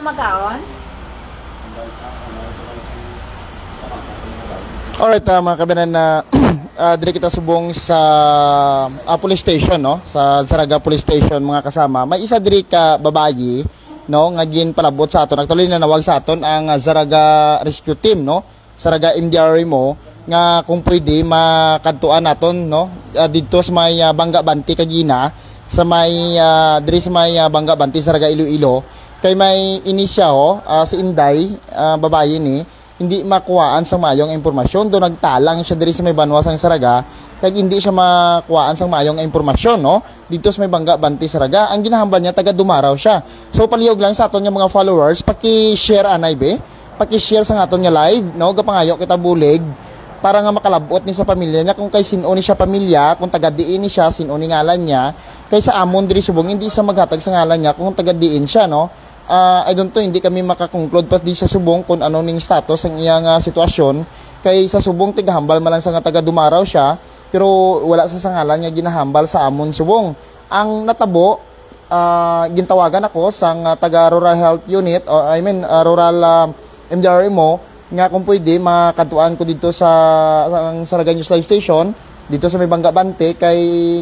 magaon? Alright, mga kabanan na dili kita subong sa police station, no? Sa Saraga Police Station, mga kasama. May isa diri ka babayi, no, nga ginpalabot sa aton. Actually nanawag sa aton ang Saraga Rescue Team, no? Saraga MDRE mo nga kung pwede makadtuan naton, no? Dito sa may Bangga Banti kagina, sa may diri sa may Bangga Banti Saraga Iloilo. Kay may inisya si Inday, babayi ni hindi makuhaan sa mayong impormasyon. Do nagtalang siya diri sa may Banwa sang Saraga kay hindi siya makuhaan sa mayong impormasyon, no? Dito sa may Bangga Banti Saraga, ang ginahambal niya taga Dumaraw siya. So palihog lang sa aton nga mga followers, paki-share anay be, paki-share sa aton nga live, no? Gapangayo kita bulig para nga makalabot ni sa pamilya niya kung kay sino ni siya pamilya, kung taga diin ni siya, sino ni ngalan niya. Kay sa amon diri subong hindi sa maghatag sa ngalan niya kung taga diin siya, no? I don't know, hindi kami makakonclude pa di sa subong kung ano ning status ang iyang sitwasyon. Kay sa subong tigahambal man lang sa nga taga Dumaraw siya, pero wala sa sangalan nga ginahambal sa amon subong. Ang natabo, gintawagan ako sa taga Rural Health Unit, o Rural MDRE mo, nga kung pwede makatuan ko dito sa Saraga News Live Station, dito sa may Bangga Bante, kay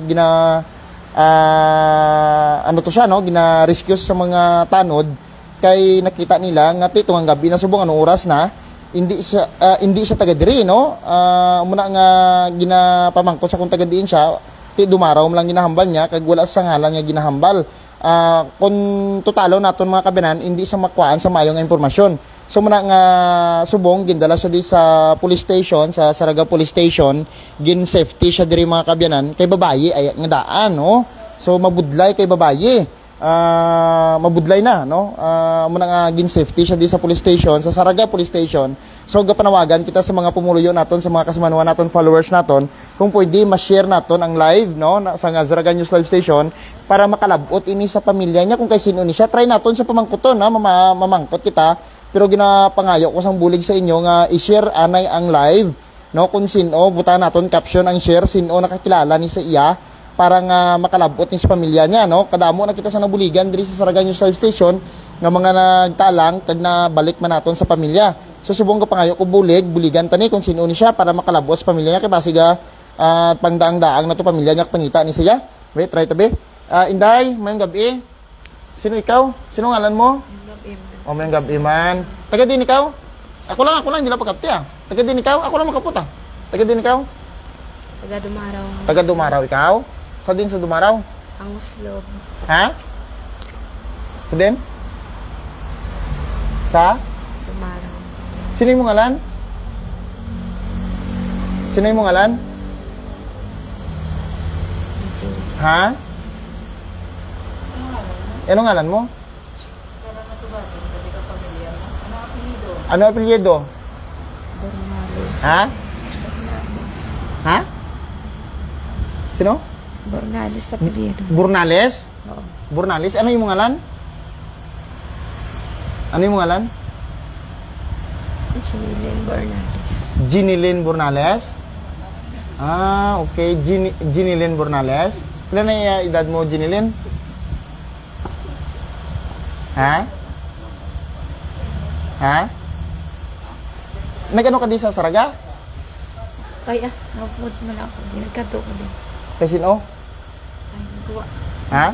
ano to siya, no, gina-rescue sa mga tanod. Kay nakita nila nga titong ang gabi na subong anong oras na hindi siya taga diri, no. Muna nga ginapamangkot sa kung taga diin siya, ti Dumaraw mo lang ginahambal niya kag wala sa ngalan nga ginahambal. Kung totalo naton mga kabanan, hindi siya makuhaan sa mayong impormasyon. So muna nga subong gindala siya di sa police station, sa Saraga Police Station, gin safety siya diri mga kabyanan kay babayi ay nga daan, no. So mabudlay kay babayi. Mabudlay na, no. Muna nga gin safety siya di sa police station, sa Saraga Police Station. So gapanawagan kita sa mga pumuluyo naton, sa mga kasamanuan naton, followers naton, kung pwede ma-share naton ang live, no, sa Saraga News Live Station para makalabot ini sa pamilya niya kung kay sino ni siya. Try naton sa pamangkuton, na mamangkot kita. Pero ginapangayo ko sang bulig sa inyo nga i-share anay ang live, no, kung sino buta naton caption ang share, sino nakakilala ni sa iya para nga makalabot ni sa pamilya niya, no. Kadamo na kita sa nabuligan diri sa Saraga News Live Station nga mga nagtalang kag na balik man naton sa pamilya. So subong ka pangayo ko buligan tani kung sino ni siya para makalabot sa pamilya niya kay basiga pangdaang-daang na to pamilya niya pangita ni siya. Wait, try to be. Inday, mayong gabi. Sino ikaw? Sino ngalan mo? O may gabi man. Taga din ikaw? Ako lang, hindi lang pagkapti ah. Taga din ikaw? Ako lang makaputa. Taga din ikaw? Taga Dumaraw. Taga Dumaraw ikaw? Sa din sa Dumaraw? Ang Uslob. Ha? Sa din? Sa? Dumaraw. Sino yung ngalan? Sino yung ngalan? Ha? Ano ngalan mo? Ano apelyido? Bornales. Ha? Ha? Sino? Bornales sa apelyido. Burnales? Oo. Burnales? Ano yung ngalan? Ano yung ngalan? Ginilyn Bornales. Ginilyn Burnales? Okay. Ginilyn Burnales. Ilan na edad mo, Ginilyn? Ha? Ha? Nagano ka di sa Saraga? Ay, napod mo na ako. Nagkato ko din. Kay sino? Ay, nagawa. Ha?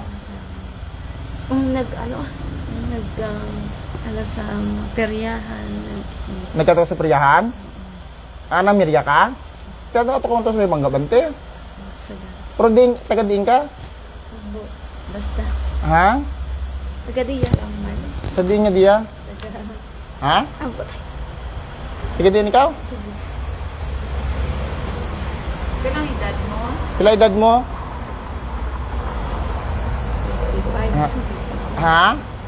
Sa peryahan. Nagkato sa priyahan? Namirya ka? Kaya ito kung ito sa may Bangga Bante. Pero din, taga din ka? Basta. Ha? Taga diya lang man. Sa din nga diya? Ha? Ang patay. Taga din ikaw? Sige. Kailang edad mo? Pila edad mo? Ha? Ha?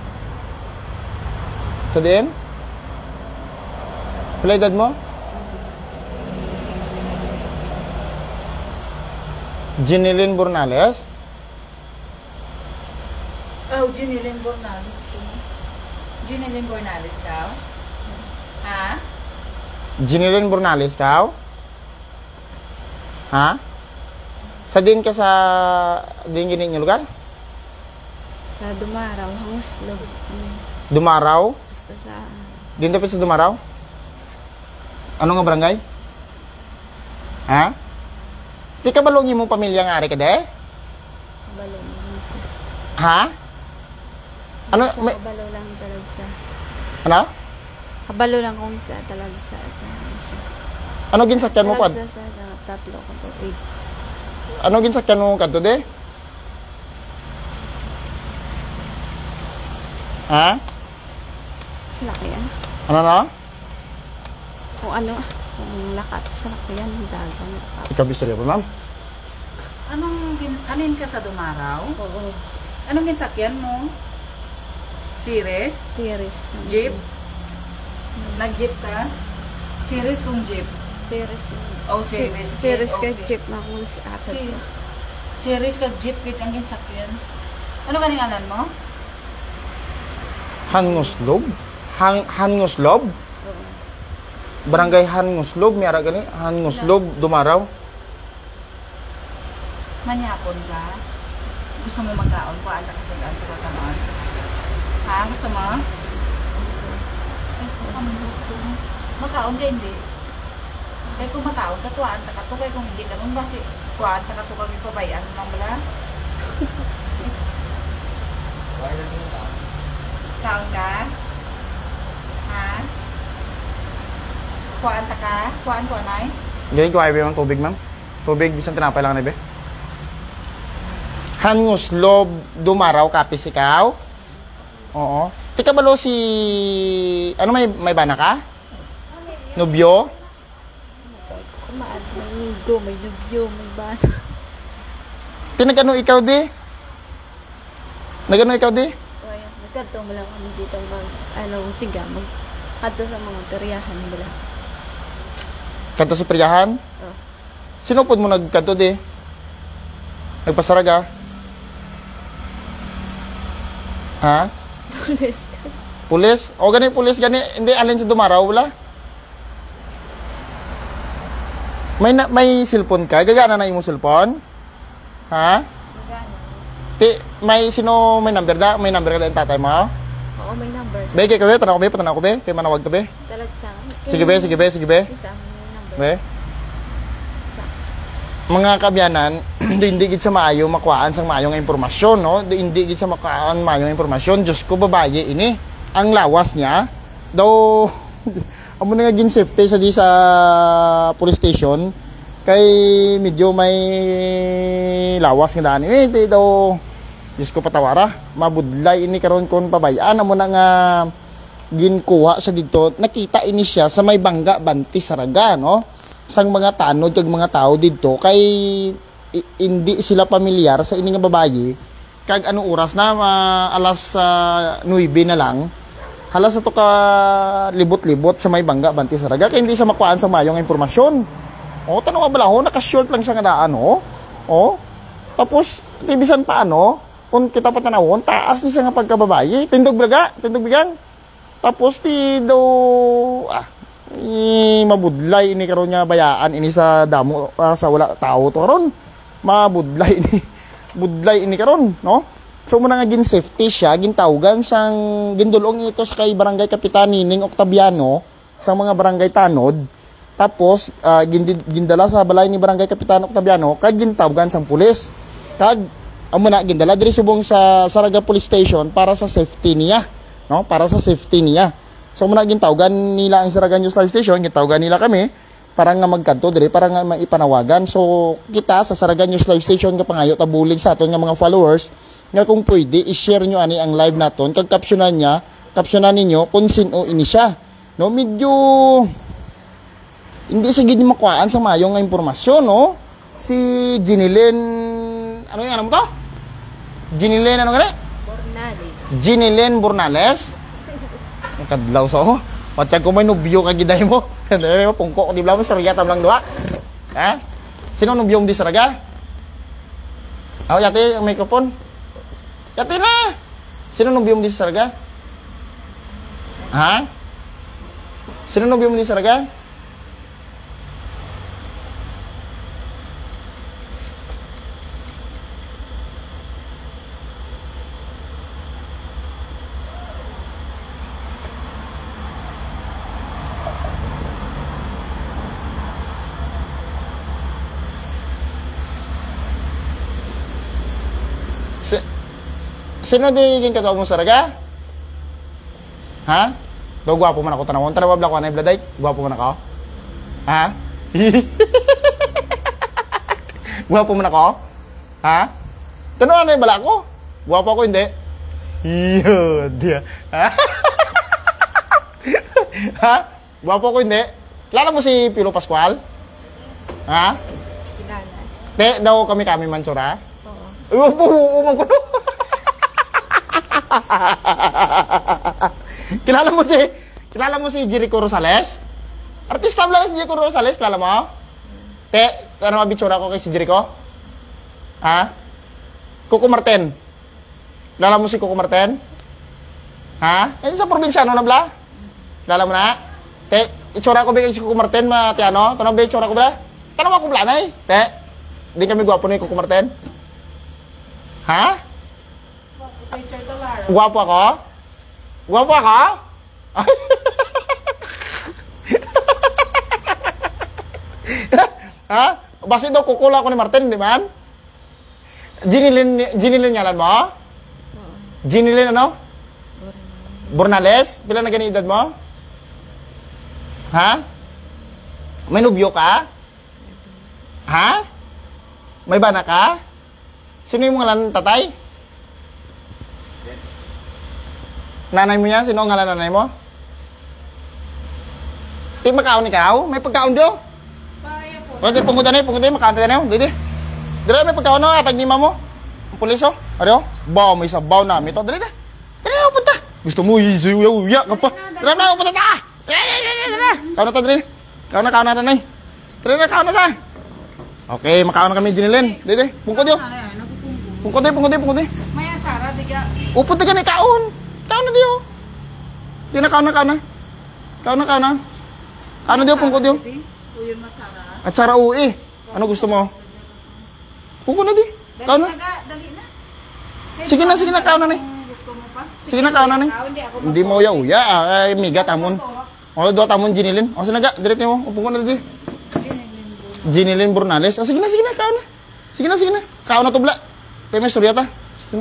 Sa din? Pila edad mo? Ginilyn Burnales? Oh, Ginilyn Burnales. Ginilyn Burnales daw? Ha? Ginilyn Burnales daw? Ha? Sa din ka sa din gini lugar? Sa Dumaraw, ang Uslob. Dumaraw? Basta sa Din dapat sa Dumaraw? Ano nga barangay? Ha? Di ka balong mo pamilya nga ari ka de? kabalo lang sa. Ha? Ano? Sa May, kabalo lang talaga sa. ano? Kabalo lang kung sa talaga sa isa. Ano ginsakyan mo pad? Talaga sa tatlo ko to. Wait. Ano ginsakyan mo kadto de? Ha? Sila yan. Ano na? Kung ano, kung lakat sa yan, dagang lakat. Ikaw bisaya pa, ma'am? Alin ka sa Dumaraw? Oo. Anong ginsakyan mo? Series? Series. Jeep? Nag-jeep ka? Series kung jeep? Series. Oh, series. Series ka Okay. jeep na kung sa akin ko. Series kag jeep kit ang ginsakyan. Ano ganing anan mo? Hanguslob? Hanguslob? Oo. Barangay Hanguslob, may ara gani? Hanguslob, Dumaraw. Manyapon ka? Gusto mo magkaon ko? Anta ka sa daan ko katanon? Ha? Gusto mo? Makaon ka hindi? Kaya kung makaon ka, kuhaan ka to. Kaya kung hindi ka nun, basi kuhaan ka to kami pabayaan mo mula. Kaon ka? Ha? Kuhaan ka? Kuhaan ko, anay? Gani ko ay ma'am, tubig ma'am. Tubig, bisan tinapay lang na be. Hanguslob, Dumaraw, kapis ikaw? Oo. Tika balo si... Ano, may bana ka? Nubyo? Kumaan, may nigo, may lubyo, may bana. Tinagano ikaw di? Nagano ikaw di? Kaya, nagkanto mo lang kami dito mag, siga, ato sa mga peryahan mo lang. Kanto sa priyahan? Oh. Sino po mo nagkanto di? Nagpasaraga? Ha? Pulis. Pulis? O gani pulis gani, hindi alin sa Dumaraw wala? May cellphone ka? Gagana na yung cellphone? Ha? May sino may number da? May number ka da yung tatay mo? Oo, may number. Be, kay kabe, tanong ko be, patanaw ko be, kay manawag ka be. Talag sa akin. Sige be, sige be, sige be. Isa, may number. Be. Isa. Mga kabyanan, hindi gid sa maayo makuhaan sang maayo nga impormasyon, no? Hindi gid sa makuhaan maayo nga impormasyon. Diyos ko, babaye ini. Ang lawas niya daw amo na nga gin safety sa di sa police station kay medyo may lawas nga daan. Di daw Diyos ko patawara. Mabudlay ini karon kon pabayaan amo na nga ginkuha sa dito. Nakita ini siya sa may Bangga Banti Saraga, no? Sang mga tanod kag mga tao dito kay hindi sila pamilyar sa ini nga babayi kag ano oras na alas 9 na lang halas ato ka libot-libot sa may Bangga Banti Saraga kay hindi sa makuhaan sa mayong impormasyon. O tanong ba ho naka-short lang sa nga daan o. O tapos bisan pa ano kung kita patanawon taas ni siya nga pagkababayi tindog bigang tapos ti do mabudlay ini karon nga bayaan ini sa damo sa wala tao to karon mabudlay ini budlay ini karon no. So muna nga gin safety siya gintawgan sang gindulong ito sa kay barangay Kapitan Nining Octaviano sa mga barangay tanod tapos gindala sa balay ni barangay Kapitan Octaviano kag gintawgan sang pulis kag amo na gindala diri subong sa Saraga Police Station para sa safety niya no para sa safety niya. So muna gintawgan nila ang Saraga News Live Station gintawgan nila kami para nga magkanto diri para nga maipanawagan. So kita sa Saraga News Live Station nga pangayo tabulig sa aton nga mga followers nga kung pwede i-share nyo ani ang live naton kag captionan ninyo kung sino ini siya no. Medyo hindi sa gid makuhaan sa mayo nga impormasyon no. Si Jinilen ano yung ano mo to? Jinilen ano gani? Bornales. Jinilen Bornales. Ang kadlaw sa oh. Patiyag ko may nubyo ka giday mo. Pungko ko di bla mo sarya tam lang duha. Ha? Sino nubyo mo di Saraga? Ako yate ang microphone. Yate na. Sino nubyo mo di Saraga? Ha? Sino nubyo mo di Saraga? Sino din katawa mo saraga? Ha? Do gwapo man ako tanawon. Tanawa bla ko na ibladay. Gwapo man ako. Ha? Gwapo man ako? Ha? Tanawa na bala ko. Gwapo ako hindi. Iyo, dia. Ha? Ha? Gwapo ako hindi. Kilala mo si Pilo Pascual? Ha? Kilala. Te, daw kami Mansura? Oo. Umang ko. Kilala mo si Jericho Rosales? Artista lang si Jericho Rosales, kilala mo? Te, ano mabitsura ko kay si Jericho? Ha? Coco Martin. Kilala mo si Coco Martin? Ha? Ayun sa probinsyano na bla? Kilala mo na? Te, itsura ko ba kay si Coco Martin, te ano? Tanong ba itsura ko ba? Tanong ako bla na eh. Te, di kami gwapo ni Coco Martin? Ha? Kay Sir Talara. Gwapo ako? Gwapo ako? Ha? Basta daw kukula ko ni Martin, di man? Ginilin nyalan mo? Ginilin ano? Bornales? Pila na gani edad mo? Ha? May nubyo ka? Ha? May bana ka? Sino yung ngalan tatay? Nanay mo yan? Sino ang ngalan nanay mo? Di makaon ikaw? May pagkaon do? Paya po. Okay, pungkutan makaon tayo na yun. Dili. Dili, may pagkaon no, atag ni mamo. Ang pulis oh. Ano? Baw, may sabaw namin to. Dili, dili. Dili, punta. Gusto mo, uya ka pa. Dili na, punta ta. Dili. Kaon na ta, dili. Kaon na, nanay. Dili na, kaon na ta. Okay, makaon na kami dinilin. Dili, pungkot yun. Pungkot yun. Maya Sara, diga. Upot ka ni kaon. Kaon na diyo. Di na, kaon na. Kaon na diyo, pungkot yun. Uyon Masara. At sara uwi. Ano gusto mo? Pungkot na di. Kaon na. Dali na. Sige na, kaon na ni. Gusto mo pa? Sige na, kaon na ni. Hindi mo uya. Ay, miga, tamon. O, do tamon, ginilin. O, sinaga, direct mo. Upong ko na di. Ginilin Bornales. O, sige na, kaon na. Sige na. Kaon na tubla. Kaya may storya ta.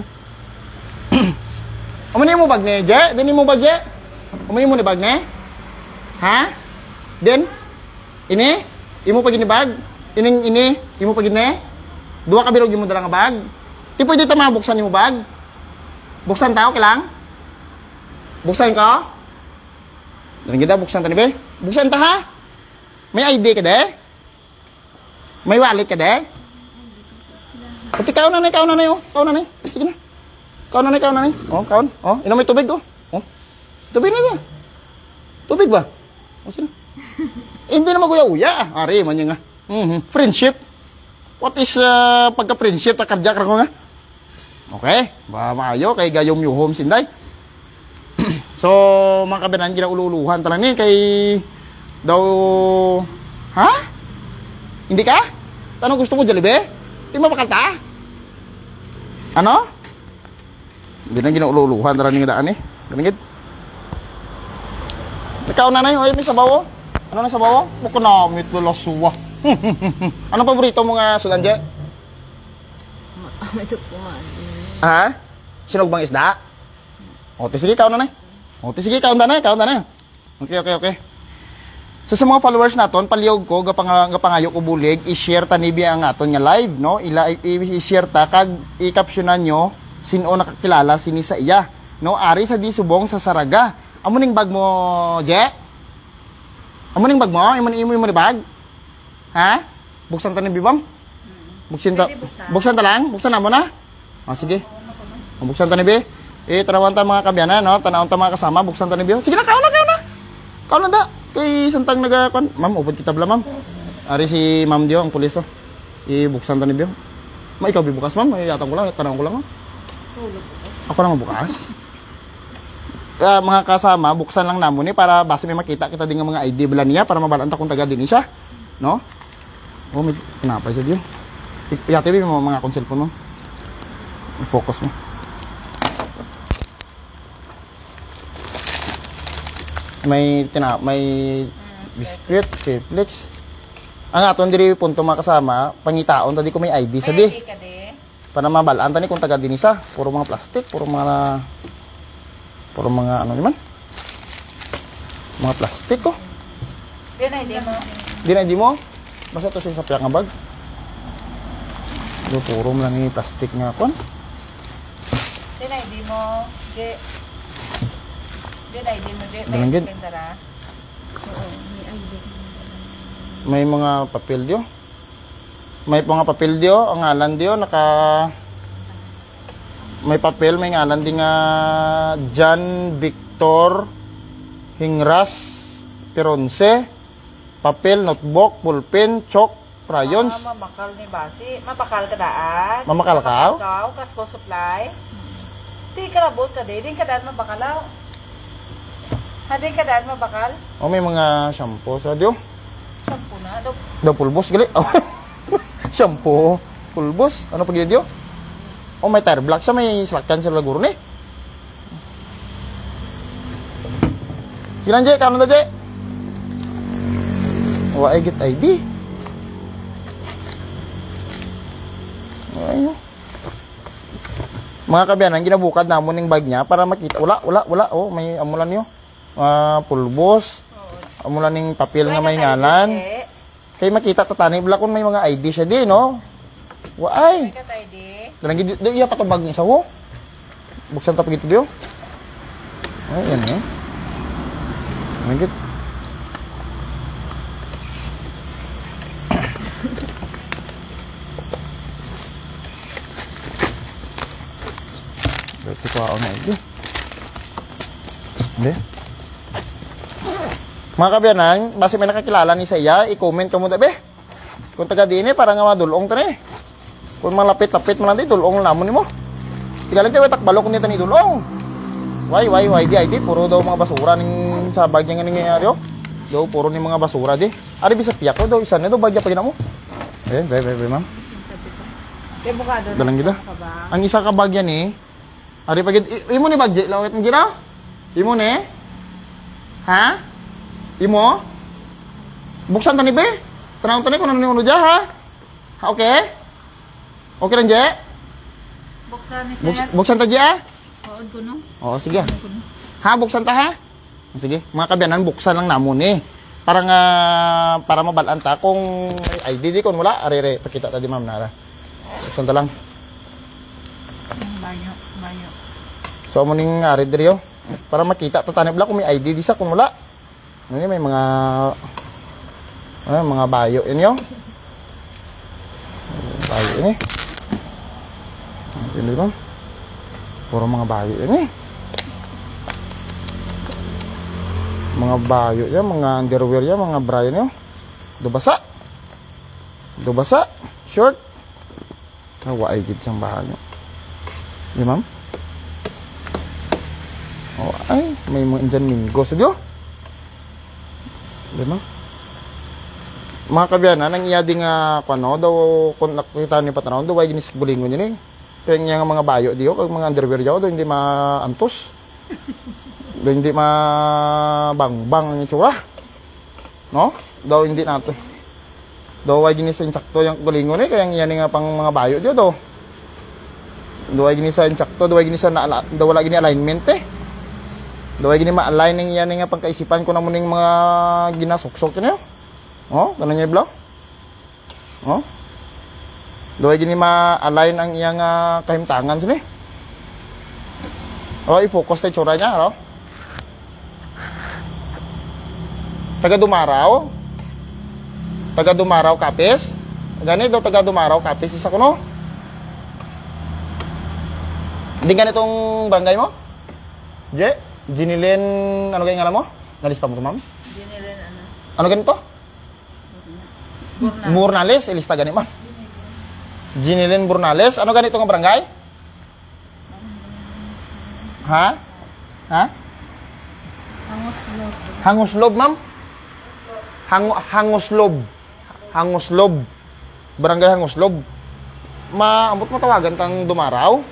Umani mo bag ni, Je? Dini mo bag, Je? Umani mo ni bag ni? Ha? Den? Ini? Imo pag bag? Ini? Imo pag ni? Dua ka bilog mo dala nga bag? Di pwede ito mabuksan mo bag? Buksan tao, kailang? Buksan ka? Dalang kita, buksan ta ni be? Buksan ta ha? May ID ka de? May wallet ka de? Pati kaon na yun. Sige na. Kaon na. Oh, kaon. Oh, inom may tubig, oh. Oh. Tubig na niya. Tubig ba? Oh, sige. Hindi na maguya-uya. Ari, man yun nga. Friendship. What is pagka-friendship? Takadyak ko nga. Okay. Ba, maayo. Kay gayom yuhom sinday. So, mga kabanan, ginaululuhan talang ni. Kay daw... Ha? Hindi ka? Ano gusto mo, Jollibee? Di mapakalta? Ano? Hindi na ginaululuhan talang ni daan eh. Ganigid. Ikaw nanay, oy, may sabaw. Ano na sabaw? Buko na mit lasuwa. Ano paborito mo nga Sulanje? Ito po nga. Ha? Sinog bang isda? O, sige, kaon na. O, sige, kaon na. Okay. So, sa mga followers naton, paliyog ko, gapangayo ko bulig, i-share tanibi ang aton nga live, no? I-share ta, kag i-captionan nyo, sino nakakilala, sini sa iya. No? Ari sa di subong sa Saraga. Amuning bag mo, Je? Amuning bag mo? Imo ni bag? Ha? Buksan ta ni Bibang? Buksan ta lang? Buksan na mo na? O, sige. Buksan ta ni Bi. Tanawan ta mga kabyanan, no? Tanawon ta mga kasama, buksan ta ni Bi. Sige na, kaon na. Kaon na da. Kay santang nagakon. Ma'am, upod kita bala, ma'am. Ari si Ma'am Dio, ang pulis, oh. Ibuksan ta ni Bi. Ma, ikaw bibukas, ma'am. Yatang ko lang, tanawon ko lang, oh. Ako lang mabukas. Mga kasama, buksan lang namo ni para base may makita kita din ng mga ID bala niya para mabalanta kung taga din siya, no? Oh, may pinapay siya diyo. Iyate mo mga cellphone mo. I-focus mo. May biscuit, Netflix. Ang aton diri punto mga kasama, pangitaon tadi ko may ID sa di. Para mabalaan tani kung taga dinisa, puro mga plastic, puro mga ano naman? Mga plastik ko. Di na, hindi mo. Di mo. Basta to sa sapyak nga bag. Do puro lang ni plastic nga kon. Di na, hindi mo. Di na, hindi mo. Di, Dalang gid. Oo, may ID. May mga papel dio. May mga papel dio, ang ngalan dio may papel, may ngalan di nga John Victor Hingras Pironse, papel, notebook, ballpen, chalk, crayons. Mamakal ni Basi. Mapakal ka daan. Mamakal ka? Ikaw, kasko supply. Di ka labot ka di ka daan mabakalaw. Di ka daan mabakal. O may mga shampoo sa dio. Sampu na. Daw pulbos gali. Shampoo, pulbos. Ano pag dio? O may tire black siya, may slakyan sa laguro ni. Sige lang, Je. Kano na, Je? Wa get ID. Ay, mga kabiyanan, ginabukad namon ng bag niya para makita. Wala. Oh, may amulan niyo. Pulbos. Amulan ng papel nga may ngalan. Kay makita tatani bala kung may mga ID siya di, no? Waay. Dalang gid iya patubag ni sa wo. Buksan ta pagito dio. Ay, yan eh. Magit. Berarti ko ako na ID. Hindi. Mga kabiyanan, base may nakakilala ni sa iya, i-comment ka mo be. Kung taga diin para nga madulong ta ni. Kung malapit-lapit mo lang di, dulong namon ni mo. Tigalan tayo, takbalok nito ni dulong. Why, di, puro daw mga basura ning sa bagya nga nangyayari, oh. Daw, puro ni mga basura di. Ari, bisa piyak ko daw, isa na daw, bagya pa gina mo. Be, ma'am. Dalang gida. Ang isa ka bagya ni, ari pagid, imo ni bagya, lawit ng gina? Imo ni? Ha? Imo? Buksan tani be? Tanawon tani kung ano ni dya, ha? Ha, okay? Okay lang, Je? Buksan ni sir. Buksan ta, Je, ha? Ood ko no? Oo, sige. Ha, buksan ta, ha? Sige, mga kabiyanan, buksan lang namon eh. Para nga, para mabalaan ta kung may ID di kung wala, arere, pakita ta di ma'am nara. Buksan ta lang. Banyo. So, mo ning ari diri, oh. Para makita ta tanib lang kung may ID di sa kung wala. Ano may mga bayo inyo. Bayo ini. Ini bang. Puro mga bayo ini. Mga bayo ya, mga underwear ya, mga bra niyo. Dubasa. Short. Tawa ay gid sang bayo. Di ma'am? Oh, ay, may mga dyan minggo sa diyo. Di ba? Mga kabiyanan, nang iya di nga kano daw kung nakita ni patraw daw ay ginis bulingon yun eh. Kaya nga mga bayo diyo, kag mga underwear diyo daw hindi maantos. Daw hindi mabangbang ang itsura. No? Daw hindi nato. Daw ay ginis insakto yung bulingon eh, kaya iya nga pang mga bayo diyo daw. Daw ay ginis insakto, daw ay ginis na daw wala gini alignment eh. Daw ay gini ma-align ng iya nga pangkaisipan ko na mo ning mga ginasuksok niyo. Oh, ganun niya iblaw. Oh. Doy gini ma-align ang iyang kahimtangan sini. Oh, i-focus tayo tsura niya, no? Taga Dumaraw, Kapis. Gani daw taga Dumaraw, Kapis isa ko, no? Hindi ganitong barangay mo? Je? Jinilin, ano kayong alam mo? Nalista mo ito, ma'am? Jinilin, ano? Ano ganito? Burnales, ilista gani ma'am. Jinilin Burnales, ano ganito nga barangay? Ha? Hanguslob, ma'am. Hanguslob. Barangay Hanguslob. Maambot mo tawagan kang Dumaraw.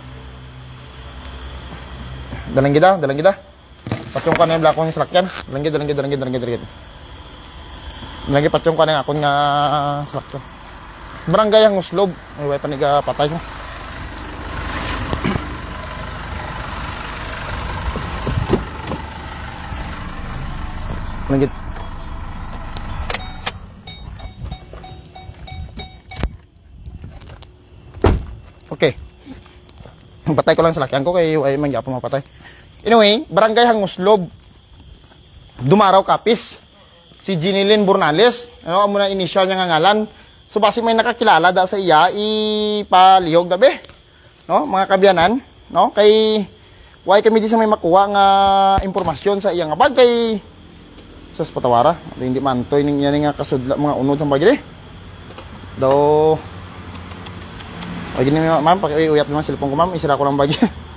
Dalang gida. Patyong ka na yung blakong salakyan. Dalang gida. Lagi patyong ka na akong nga salakyan. Barangay Hanguslob. Ay, way paniga patay mo. Nagit. Okay. Patay ko lang sa lakyan ko kay ay mangyapo mapatay. Anyway, barangay Hanguslob. Dumaraw Kapis. Si Jinilyn Burnales, ano amo na initial niya nga ngalan. So base may nakakilala da sa iya ipalihog dabe. No, mga kabyanan, no? Kay why kami di sa may makuha nga impormasyon sa iya nga bag kay sus patawara. Hindi man toy ning yan nga kasudla mga unod sa bagay. Do ay gini ma'am, paki-uyat mo cellphone ko ma'am, isira ko lang bagay.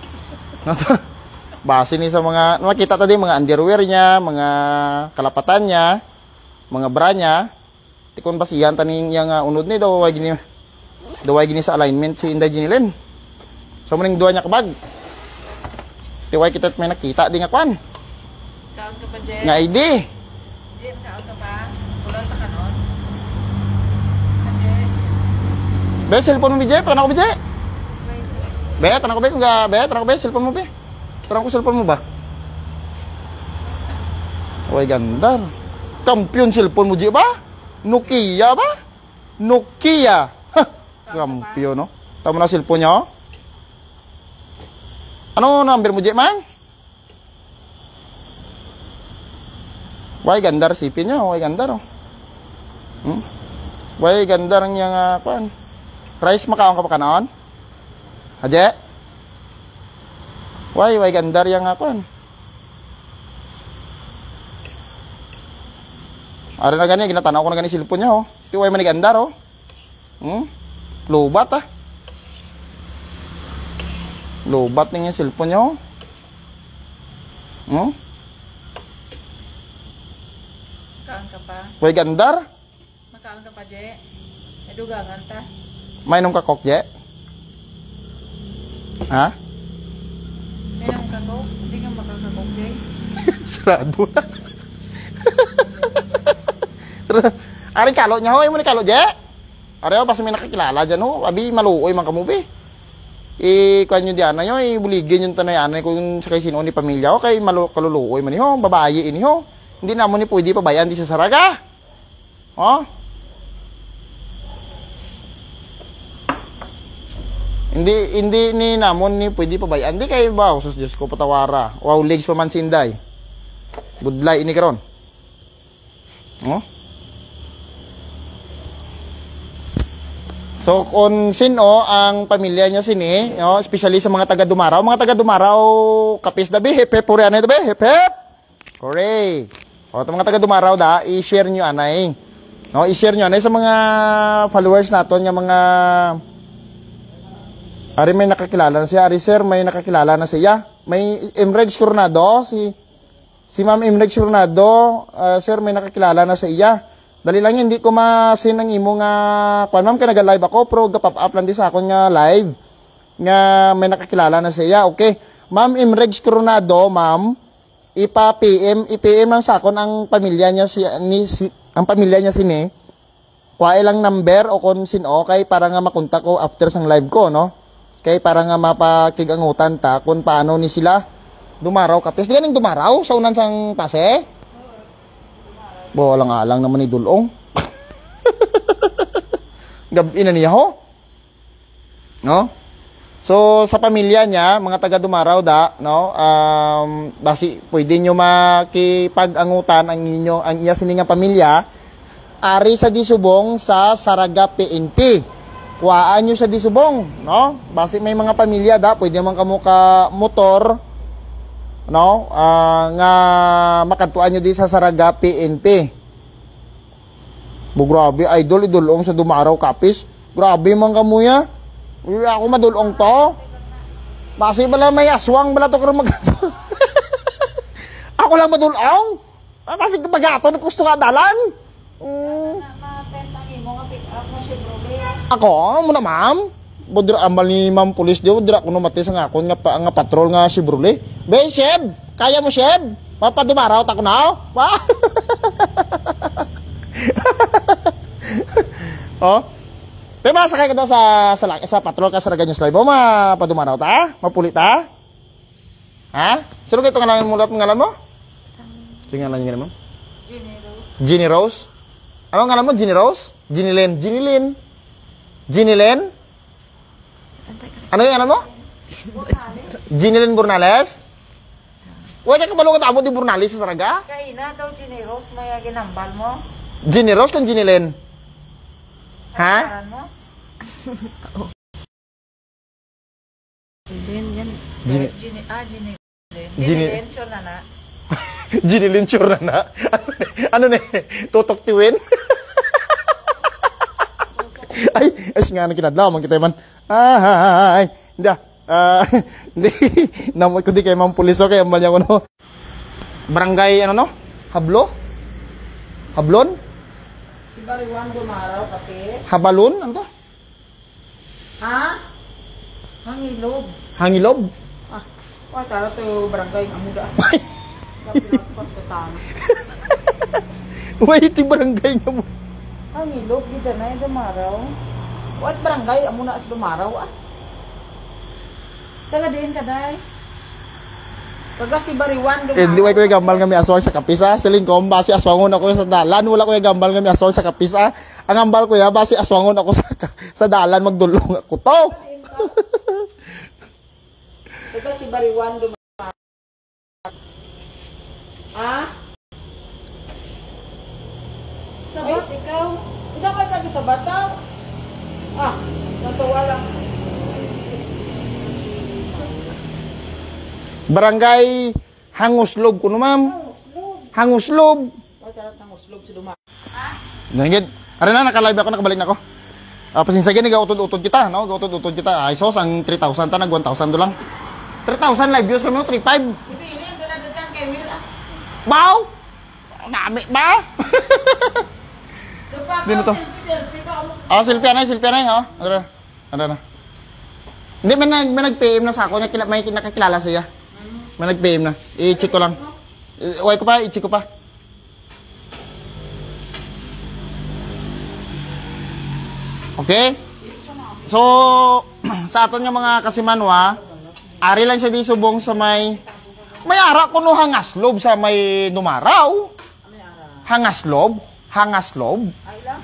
Base ni sa mga makita tadi mga underwear niya, mga kalapatan niya, mga bra niya. Tikon basihan taning yang unod ni daw way gini sa alignment si Inday Jinilyn. So maning duha niya ka bag. Tiway kita may nakita di nga kwan. Kaon ka pa, Jen? Nga ID. Jen, kaon ka pa? Kulon ta kanon? Jen? Be, cellphone mo, Bijay. Tanang ko, Bijay. Be, tanang ko, Be. Tanang ko, Be. Cellphone mo, Be. Tanang ko, cellphone mo ba? Uy, ganda. Kampiyon cellphone mo, Bijay ba? Nokia ba? Nokia. Ha! Kampiyon, no? Tama na cellphone niya, oh. Ano number mo, Bijay, man? Uy, ganda resipin niya. Uy, ganda, no? Uy, ganda rin yung, kuan. Rice makaon ka pa kanon? Aje? Way gandar yang akon. Ara na gani ginatanaw ko na gani cellphone niya oh. Ti way man gandar oh. Lobat ah. Lobat ning cellphone niya oh. Kaon ka pa? Way gandar. Makaon ka pa, Je? Edugangan ta? Mainom ka kok, Je? Ha? Mainom ka ko? Hindi ka makakakok, Je? Sarado na. Ari kalo niya ho, ay mo ni kalo, Je? Ari pas may nakakilala dyan ho, abi maluoy man kamo be. Kuan nyo diyan na yun, buligin yung tanayan kung sa kay sino ni pamilya ho, kay kaluluoy man ho, babayi ini ho. Hindi na mo ni pwede pabayan di sa saraga. Oh? Hindi ni namon ni pwede pabayaan di kay ba sus Diyos ko patawara. Wow, legs pa man sinday. Budlay ini karon. Oh? So kung sino ang pamilya niya sini, no, especially sa mga taga Dumaraw, kapis dabi hep hep puri anay dabi hep hep. Hooray. O mga taga Dumaraw da, i-share niyo anay. No, i-share niyo anay sa mga followers naton nga mga Ari may nakakilala na siya. Ari sir, may nakakilala na siya. May Imregs Coronado. Si Ma'am Imregs Coronado, sir, may nakakilala na sa iya. Dali lang hindi ko masin ang imo nga kuan ma'am, kaya nag-live ako, pero gapap up lang di sa akon nga live. Nga may nakakilala na siya. Okay. Ma'am Imregs Coronado, ma'am, i-PM lang sa akon ang pamilya niya ang pamilya niya sini. Kuha lang number o kung sino kay para nga makontak ko after sang live ko, no? Kay para nga mapakigangutan ta kung paano ni sila dumaraw kapis. Di ganing dumaraw sa unan sang pase. Bolang-alang naman ni Dulong. Gabi na niya ho. No? So sa pamilya niya, mga taga Dumaraw da, no? Basi pwede niyo makipag-angutan ang iya siningang pamilya ari sa disubong sa Saraga PNP. Kuhaan nyo sa disubong, no? Basi may mga pamilya da, pwede naman kamo ka motor, no? Nga makatuan nyo di sa Saraga PNP. Grabe, idol sa Dumaraw kapis. Grabe man kamo ya. Ako madulong to. Basi bala may aswang bala to karon magato. Ako lang madulong. Basi bagato na gusto ka dalan. Ako, muna ma'am. Bodra amal ni ma'am pulis dio, dira kuno mati sa ngakon nga patrol nga si Brule. Be, Sheb, kaya mo Sheb? Mapadumaraw ta ko na. Wa. Oh. Tema sakay ka daw sa patrol ka sa Raganyos Live mo, mapadumaraw ta? Mapuli ta? Ha? Sino kay to ngalan mo lat ngalan mo? Sino ngalan mo? Ginny Rose? Ano nga mo, Ginny Rose? Ginny Lynn? Ano yung ano mo? Ginny Lynn Burnales? Huwag ka kabalungan tamo di Burnales sa Saraga? Kaina daw Ginny Rose, may ginambal mo. Ginny Rose kan Ginny Lynn? Ha? Paran mo? Din yan. Ginny Ginny Ginny- Lynn, sure na na. Ginny Lynn sure na. Ano na tutok tiwin? Ay nga na kinadlaw man kita man. Ay, hindi. Hindi. Namot ko di kay Ma'am Puliso kay ambal niya ko no. Barangay ano no? Hablon? Si Bariwan Gumaraw, kape. Habalon? Ano to? Ha? Hangilob. Hangilob? Ah, wala tara to barangay ng amuda. Kapinapot ko tama. Wait, barangay nga mo. Hangilob, di na yung Dumaraw. What barangay? Amo na sa Dumaraw, ah. Taga din ka, day. Taga si Bariwan Dumaraw. Di ko yung gambal nga may aswang sa kapisa. Siling ko, basi aswangon ako sa dalan. Wala ko yung gambal nga may aswang sa kapisa. Ang gambal ko ya, basi aswangon ako sa dalan. Magdulong ako to. Taga si Bariwan Dumaraw. Ah? Sabat, ikaw? Isa ka taga sa bataw? Ah, natuwa lang. Barangay Hanguslob ko no, ma'am. Hanguslob. Wala tara sa Muslog si Dumaraw. Nangid. Ara na nakalive ako, nakabalik na ako. Pasensya gani gautod-utod kita, no? Gautod-utod kita. Ay sos ang 3,000 ta nag 1,000 do lang. 3,000 live views kami, 3,500. Ipili, doon na doon kay Will, ah. Baw! Nami ba? Dino to. Selfie ka, amo. Selfie na, ha? Ano na. Hindi, may nag-PM na sa ako, may nakakilala siya. May nag-PM na. I-check ko lang. I-check ko pa. Okay? So, sa aton nga mga kasimanwa, ari lang siya di subong sa may ara ko no hangaslob sa may Dumaraw. Hangaslob. Ay lang.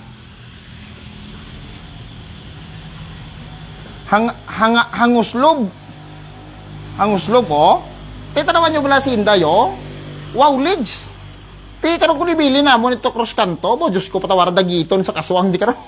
Hanguslob, oh. Titanawan nyo pala si Inday, oh. Wow, lids. Karon ko nibili na mo nito cross kanto. Bo, Diyos ko, patawara dagiton sa kaswang di karon.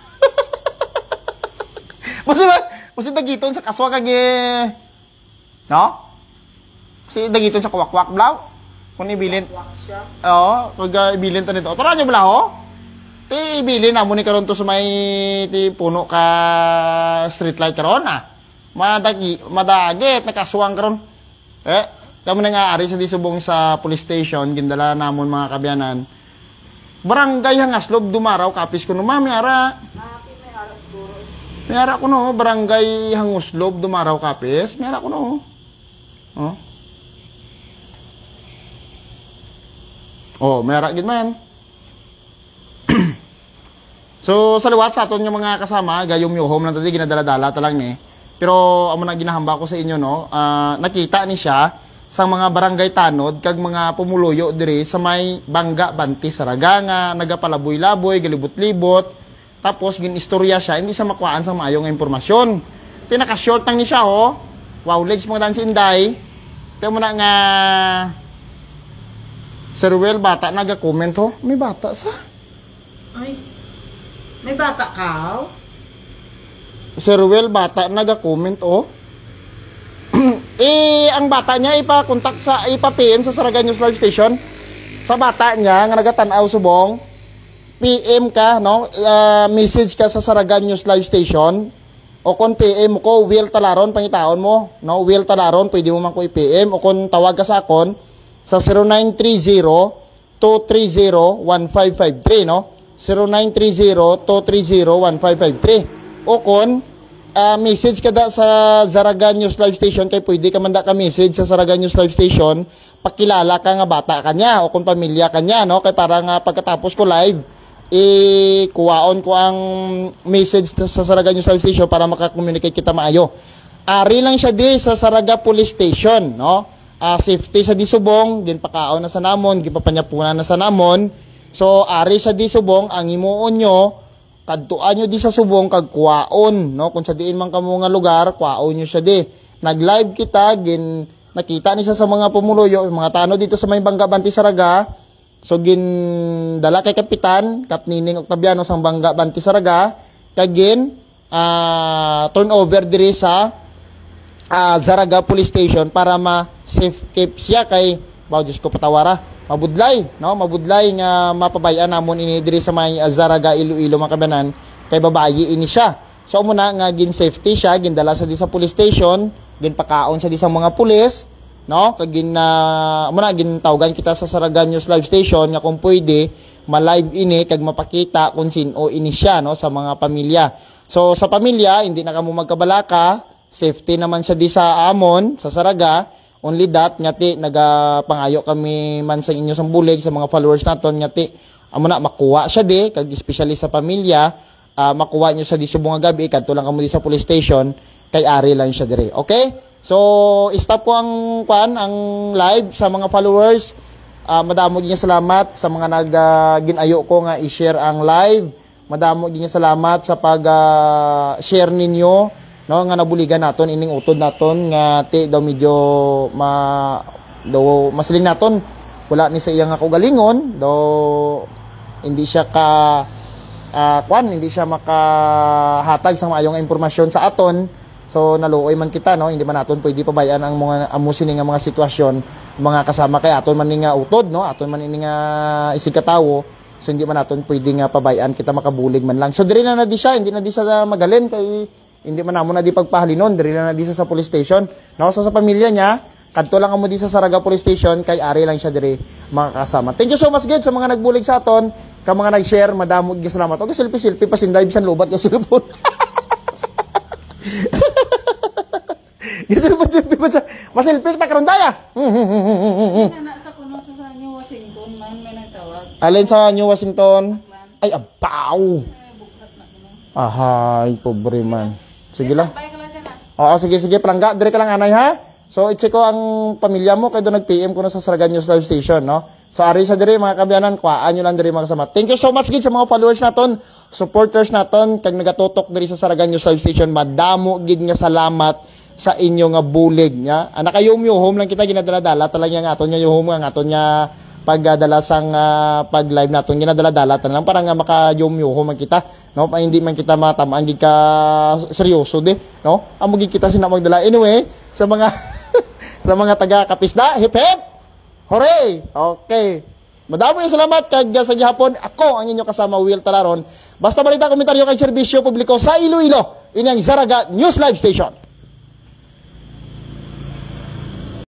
Kasi dagiton sa kaswang kag no? Kasi dagiton sa kawakwak blaw. Kung ibilin. Oo, kag ibilin to nito. Tara nyo bala, oh. Ibilin na mo ni karon to sa may puno ka street light karon, ah. Madagit nakaswang karon. Kamo na nga ari sa disubong sa police station gindala namon mga kabyanan. Barangay Hangaslob Dumaraw kapis ko no mami ara. May ara ko no barangay Hanguslob Dumaraw kapis. May ara ko no. Oh. Oh, may ara gid man. So sa liwat sa aton nga mga kasama gayong yuhom lang tadi ginadala-dala ta lang ni. Pero amo na ginahamba ko sa inyo no, nakita ni siya sa mga barangay tanod kag mga pumuluyo diri sa may Bangga Banti Saraga nga nagapalaboy-laboy, galibot-libot. Tapos ginistorya siya, hindi sa makuhaan sa maayo nga impormasyon. Tinaka-short lang ni siya ho. Wow, legs mo dan si Inday. Tiyo mo na nga Sir Will, bata naga-comment ho. May bata sa. Ay. May bata ka? Sir Will, bata naga-comment oh. Ang bata niya ipa-PM sa Saraga News Live Station. Sa bata niya nga nagatanaw subong, PM ka, no? Message ka sa Saraga News Live Station. O kung PM ko, Will Talaron, pangitaon mo, no? Will Talaron, pwede mo man ko i-PM. O kung tawag ka sa akon, sa 0930-230-1553, no? 0930-230-1553. O kung message ka da sa Saraga News Live Station, kay pwede ka man da ka message sa Saraga News Live Station, pakilala ka nga bata ka niya, o kung pamilya ka niya, no? Kay para nga pagkatapos ko live, kuwaon ko ang message sa Saraga News Live Station para makakommunicate kita maayo. Ari lang siya di sa Saraga Police Station, no? safety sa disubong, ginpakaon na sa namon, gipapanyapunan na sa namon. So ari sa disubong ang himuon nyo, kadtuan nyo di sa subong kag kuwaon, no? Kung sa diin man kamo nga lugar, kuwaon nyo siya di. Nag-live kita, nakita ni siya sa mga pumuluyo, mga tanod dito sa may Bangga Banti Saraga. So dala kay Kapitan Kapnining Octaviano sang Bangga Banti Saraga, kag turnover diri sa Zaraga Police Station para ma-safe keep siya kay Diyos ko patawara. Mabudlay, no? Mabudlay nga mapabayan namon ini diri sa may Zaraga Iloilo makabanan kay babayi ini siya. So muna nga gin safety siya, gindala sa di sa police station, ginpakaon sa di sa mga pulis, no? Kag muna gintawgan kita sa Zaraga News Live Station nga kung pwede ma-live ini kag mapakita kung sino ini siya, no, sa mga pamilya. So sa pamilya hindi na kamo magkabalaka, safety naman siya di sa amon sa Zaraga. Only that, ngati, nagapangayo kami man sa inyo sa bulig, sa mga followers naton, ngati, amo na, makuha siya di, kag especially sa pamilya, makuha nyo sa di subong nga gabi, kadto lang kamo di sa police station, kay ari lang siya dire. Okay? So, stop ko ang live sa mga followers. Madamo gyud salamat sa mga ginayo ko nga i-share ang live. Madamo gyud salamat sa pag-share ninyo, no, nga nabuligan naton ining utod naton nga daw medyo masiling naton wala ni sa iya nga kaugalingon daw hindi siya hindi siya makahatag sa maayong impormasyon sa aton. So naluoy man kita, no, hindi man naton pwede pabayaan ang mga amusin nga mga sitwasyon mga kasama kay aton man ni nga utod, no, aton man ni nga isig katawo. So hindi man naton pwede nga pabayaan kita makabulig man lang. So diri na di siya, hindi na di sa magalin kay hindi man namo na di pagpahalinon, diri na di sa police station. No, so sa pamilya niya, kadto lang amo di sa Zaraga Police Station, kay ari lang siya diri makakasama. Thank you so much gid sa mga nagbulig sa aton, ka mga nag-share, madamo gyud salamat. Okay, selfie pasinday bisan lubat ka cellphone. Selfie pa sa maselfie ta karon daya. Sa kuno sa New Washington man may nagtawag. Alin sa New Washington? Ay abaw. Ahay, pobre man. Sige lang. Oo, sige, palangga. Dire ka lang, anay, ha? So, i-check ko ang pamilya mo, kaya doon nag-PM ko na sa Zaraga News Live Station, no? So, ari sa dire, mga kabiyanan, kuhaan nyo lang dire, mga kasama. Thank you so much, gid sa mga followers naton, supporters naton, kag nagatutok dire sa Zaraga News Live Station. Madamo, gid nga salamat sa inyo nga bulig, nya. Nakayum-yuhom lang kita, ginadala-dala, talagang nga aton nga yuhom, nga aton nga pagdala sang pag-live naton, ginadala-dala, lang para nga makayum-yuhom man kita, no? Hindi man kita matamaan gid ka seryoso di, no? Amo gid kita sina magdala. Anyway, sa mga sa mga taga Kapisda, hip hip. Hooray! Okay. Madamo salamat kag sa gihapon. Ako ang inyo kasama, Will Talaron. Basta balita, komentaryo kay serbisyo publiko sa Iloilo. Ini ang Zaraga News Live Station.